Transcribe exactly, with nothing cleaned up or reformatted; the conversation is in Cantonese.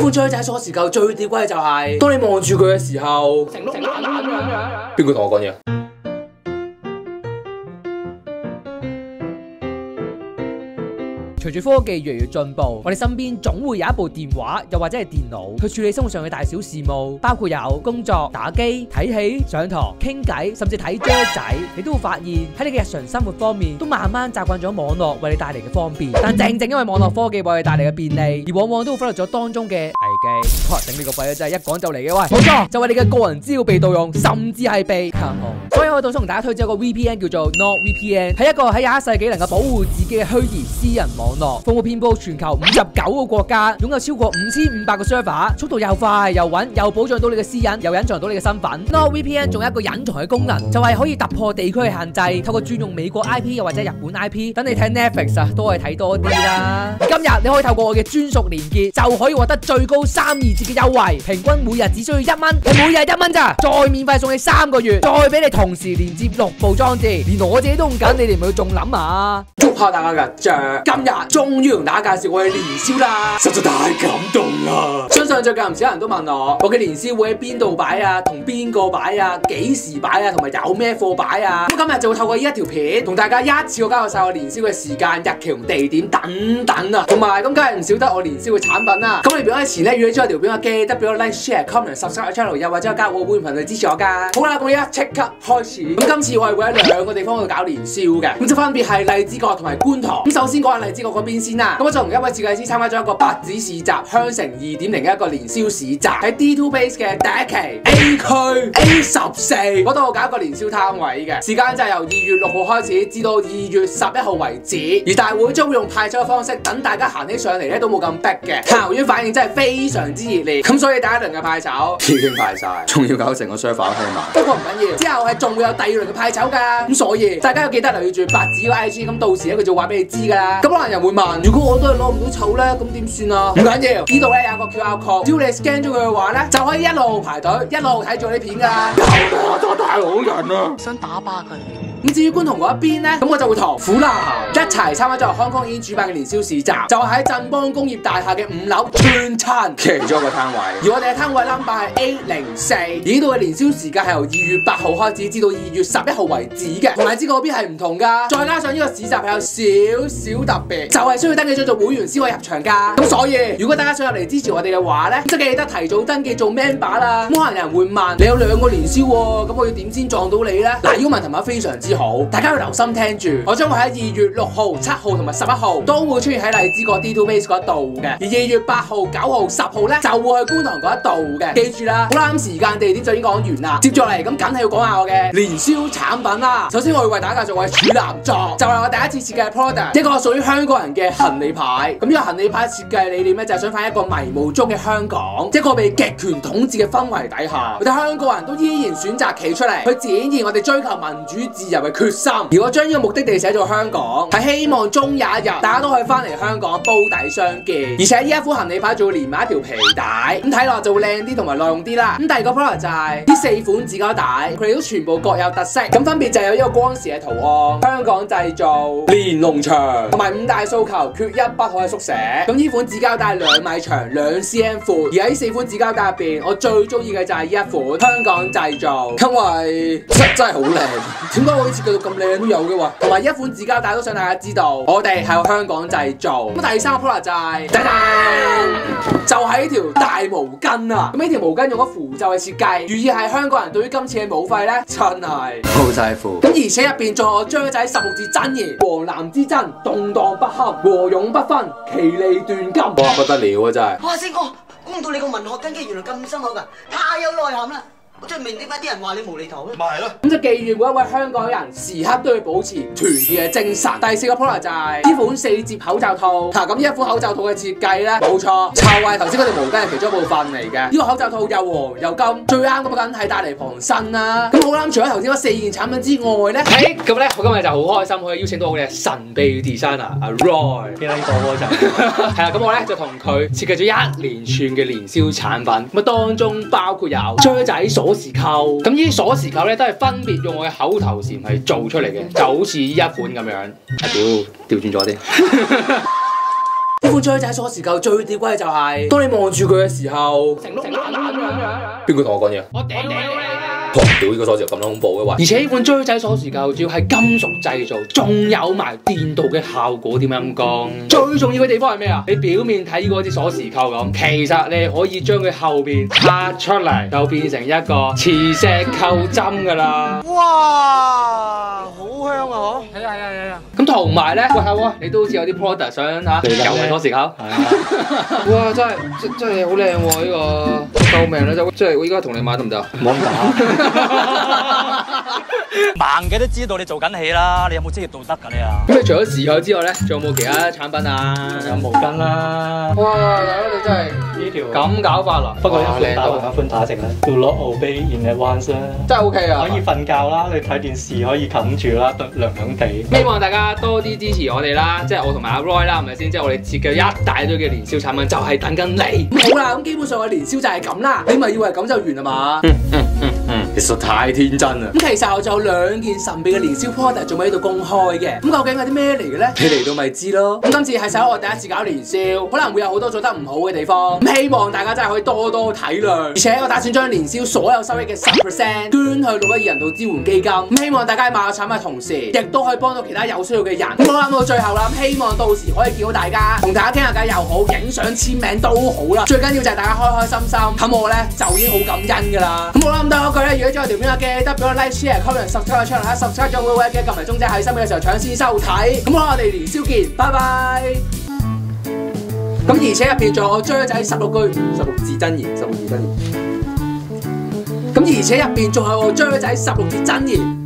款雀仔鎖匙扣最吊詭嘅就係、是，當你望住佢嘅時候，成碌爛咁樣。邊個同我講嘢？ 隨住科技越嚟越進步，我哋身邊總會有一部電話，又或者係電腦，去處理生活上嘅大小事務，包括有工作、打機、睇戲、上堂、傾偈，甚至睇雀仔。你都會發現喺你嘅日常生活方面，都慢慢習慣咗網絡為你帶嚟嘅方便。但正正因為網絡科技為你帶嚟嘅便利，而往往都會忽略咗當中嘅危機。哇！頂你個肺啊！真係一講就嚟嘅喂，冇錯，就係你嘅個人資料被盜用，甚至係被監控。所以我到時同大家推薦一個 V P N 叫做 NordVPN， 係一個喺廿一世紀能夠保護自己嘅虛擬私人網絡，服務遍佈全球五十九個國家，擁有超過五千五百個 server， 速度又快又穩，又保障到你嘅私隱，又隱藏到你嘅身份。NordVPN 仲有一個隱藏嘅功能，就係可以突破地區嘅限制，透過轉用美國 I P 又或者日本 I P， 等你睇 Netflix 啊都可以睇多啲啦。而今日你可以透過我嘅專屬連結，就可以獲得最高三二折嘅優惠，平均每日只需要一蚊，你每日一蚊咋，再免費送你三個月，再俾你同時連接六部裝置，連我自己都用緊，你哋唔會仲諗啊？ 祝下大家嘅獎，今日終於同大家介紹我嘅年宵啦，實在太感動啦！相信最近唔少人都問我，我嘅年宵會喺邊度擺啊，同邊個擺啊，幾時擺啊，同埋有咩貨擺啊？咁今日就會透過呢一條片，同大家一次過交代晒我年宵嘅時間、日期同地點等等啊，同埋咁梗係唔少得我年宵嘅產品啦。咁你表之前咧，如果你中意條片，記得俾個 like、share、comment、subscribe channel， 又或者加我會員頻道支持我噶。好啦，咁我而家即刻開始。咁今次我係會喺兩個地方度搞年宵嘅，咁就分別係荔枝角同埋觀塘。咁首先講下荔枝角嗰邊先啦。咁我就同一位設計師參加咗一個白紙市集香城二點零嘅一個年宵市集，喺 D two Base 嘅第一期 A 區 A 十四嗰度搞一個年宵攤位嘅，時間就係由二月六號開始至到二月十一號為止。而大會將會用派籌嘅方式，等大家行起上嚟咧都冇咁逼嘅。校園反應真係非常之熱烈，咁所以第一輪嘅派籌已經派晒，仲要搞成個 server 開埋。不過唔緊要，之後係仲會有第二輪嘅派籌㗎。咁所以大家要記得留意住白紙個 I G， 咁到時咧佢就話俾你知㗎啦。咁可能人會問，如果我都係攞唔到籌咧，咁點算啊？唔緊要，呢度咧有個 Q R code，只要你 scan 咗佢嘅話咧，就可以一路排隊一路睇住啲片㗎啦。有啊，多大好人啊！ 想打巴佢。 咁至於觀塘嗰一邊咧，咁我就會同虎男一齊參加咗 Hong Kong In 主辦嘅年宵市集，就係喺振邦工業大廈嘅五樓全餐其中一個攤位。而我哋嘅攤位 number 係 A 零四，而呢度嘅年宵時間係由二月八號開始至到二月十一號為止嘅，同荔枝嗰邊係唔同㗎。再加上呢個市集係有少少特別，就係需要登記咗做會員先可以入場㗎。咁所以如果大家想入嚟支持我哋嘅話咧，即係記得提早登記做 member 啦。咁可能有人會問，你有兩個年宵喎，咁我要點先撞到你咧？嗱，呢個問題問得非常之好，大家要留心聽住。我將會喺二月六號、七號同埋十一號都會出現喺荔枝角 D two Base 嗰度嘅，而二月八號、九號、十號咧就會去觀塘嗰一度嘅。記住啦，好啦，咁時間地點就已經講完啦。接住嚟咁，梗係要講下我嘅年宵產品啦。首先我會為大家介紹我嘅處男作，就係我第一次設計嘅 product， 一個屬於香港人嘅行李牌。咁呢個行李牌設計理念咧就係想反映一個迷霧中嘅香港，一個被極權統治嘅氛圍底下，我哋香港人都依然選擇企出嚟去展現我哋追求民主自由嘅決心。而我將呢個目的地寫做香港，係希望終有一日大家都可以翻嚟香港煲底相見。而且呢一副行李牌仲會連埋一條皮帶，咁睇落就會靚啲同埋耐用啲啦。咁第二個 product 就係呢四款紙膠帶，佢哋都全部各有特色，咁分別就有呢個光時嘅圖案、香港製造、連儂牆同埋五大訴求缺一不可嘅縮寫。咁呢款紙膠帶兩米長、兩 cm 闊，而喺呢四款紙膠帶入邊，我最中意嘅就係呢一款香港製造，因為真真係好靚。點解我可以設計到咁靚都有嘅喎？同埋呢一款紙膠帶都想大家知道，我哋係香港製造。咁第三個 product 就係、是，就係呢條大毛巾啊！咁呢條毛巾用咗符咒嘅設計，寓意係香港人對於今次嘅武肺咧，真係好在乎。咁而且入邊仲有我張仔十六字真言：黃藍之爭，動盪不堪，和勇不分，其利斷金。哇，不得了啊！真係。 哇，星哥，估唔到你個文學根基原來咁深厚㗎，太有內涵啦！我真係明點解啲人話你無厘頭咧？咪係咯。咁就記住每一位香港人時刻都要保持團結嘅精神。第四個 product 就係、是、呢款四折口罩套。嗱，咁呢一款口罩套嘅設計咧，冇錯，就係頭先嗰條毛巾係其中一部分嚟嘅。呢個口罩套又黃又金，最啱咁梗係帶嚟傍身啦。咁好啦，除咗頭先嗰四件產品之外咧，誒咁咧，我今日就好開心可以邀請到我嘅神秘 designer 阿 Roy。見到呢個嗰陣，係啦，咁我咧就同佢設計咗一連串嘅年宵產品。咁啊，當中包括有雀仔鎖匙扣，咁呢啲鎖匙扣咧都係分別用我嘅口頭禪係做出嚟嘅，就好似呢一款咁樣。啊屌，調轉咗啲。 呢款雀仔鎖匙扣最吊詭嘅就係、是，當你望住佢嘅時候，成碌爛咁樣。邊個同我講嘢？我屌你啊！屌呢個鎖匙扣咁恐怖嘅喂！而且呢款雀仔鎖匙扣主要係金屬製造，仲有埋電鍍嘅效果，點樣講？最重要嘅地方係咩啊？你表面睇嗰支鎖匙扣咁，其實你可以將佢後邊拆出嚟，就變成一個磁石扣針噶啦。哇，好香啊！嗬，係啊係啊係啊。咁同埋咧，喂係喎，你都好似有啲 product 想嚇舊嘅鎖匙扣。係啊。哇，真係真真係好靚喎呢個，救命啦！真即係我依家同你買得唔得？唔好咁打。 盲嘅都知道你做緊戲啦，你有冇職業道德㗎你啊？ 咁你除咗匙扣之外咧，仲有冇其他產品啊？ 仲有毛巾啦。 哇！大佬你真係呢條咁搞法啦， 不過一款打同一款打直啦。Do not obey in advance 啦。 真係 OK 啊！ 可以瞓覺啦，你睇電視可以冚住啦，涼涼地。 希望大家多啲支持我哋啦，即係我同埋阿 Roy 啦，係咪先？即係我哋設計一大堆嘅年宵產品，就係等緊你。好啦，咁基本上嘅年宵就係咁啦，你咪以為咁就完啦嘛？嗯嗯嗯嗯，其實太天真啦。咁其實我仲有兩件神秘嘅年宵 product 仲未喺度公開嘅，咁究竟係啲咩嚟嘅咧？你嚟到咪知咯。咁今次係首我第一次搞年宵，可能會有好多做得唔好嘅地方，咁希望大家真係可以多多體諒。而且我打算將年宵所有收益嘅十 percent 捐去六一二人道支援基金，咁希望大家喺買我產品嘅同時，亦都可以幫到其他有需要嘅人。咁我諗到最後啦，希望到時可以見到大家，同大家傾下偈又好，影相簽名都好啦。最緊要就係大家開開心心，咁我咧就已經好感恩㗎啦。咁我諗到嗰句咧，如果中意條片嘅記得俾個 like share comment subscribe 出嚟啦 ，subscribe 咗會會嘅撳埋鐘仔喺新嘅時候搶先收睇。咁我哋年宵見，拜拜。咁而且入邊仲有我雀仔十六句十六字真言，十六字真言。咁而且入邊仲有我雀仔十六字真言。